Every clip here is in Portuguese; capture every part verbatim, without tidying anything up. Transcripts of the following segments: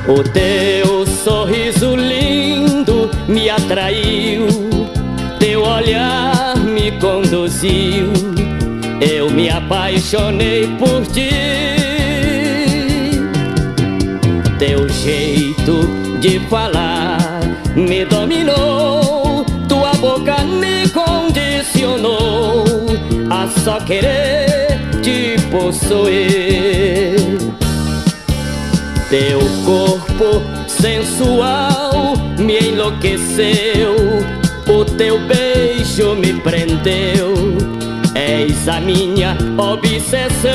O teu sorriso lindo me atraiu, teu olhar me conduziu, eu me apaixonei por ti. Teu jeito de falar me dominou, tua boca me condicionou a só querer te possuir. Teu corpo sensual me enlouqueceu, o teu beijo me prendeu, és a minha obsessão.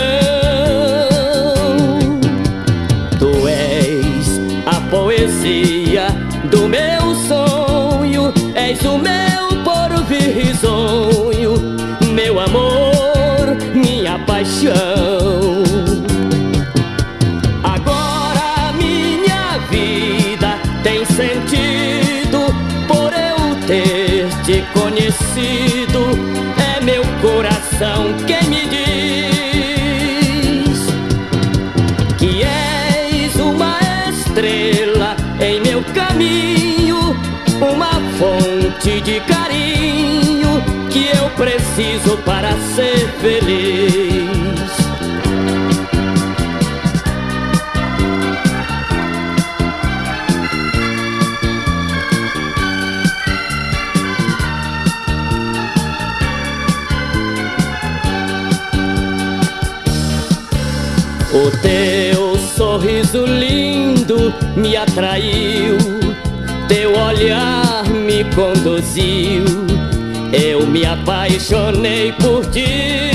Tu és a poesia do meu sonho, és o meu porvir risonho, meu amor, minha paixão. Tem sentido por eu ter te conhecido, é meu coração quem me diz que és uma estrela em meu caminho, uma fonte de carinho que eu preciso para ser feliz. O teu sorriso lindo me atraiu, teu olhar me conduziu, eu me apaixonei por ti.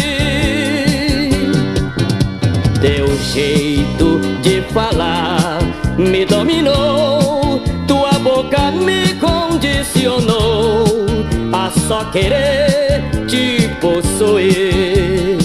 Teu jeito de falar me dominou, tua boca me condicionou a só querer te possuir.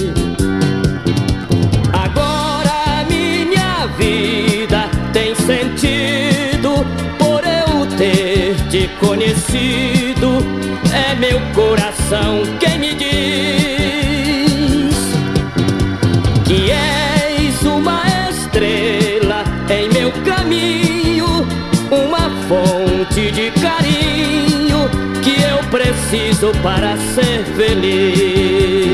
Tem sentido por eu ter te conhecido, é meu coração quem me diz que és uma estrela em meu caminho, uma fonte de carinho que eu preciso para ser feliz.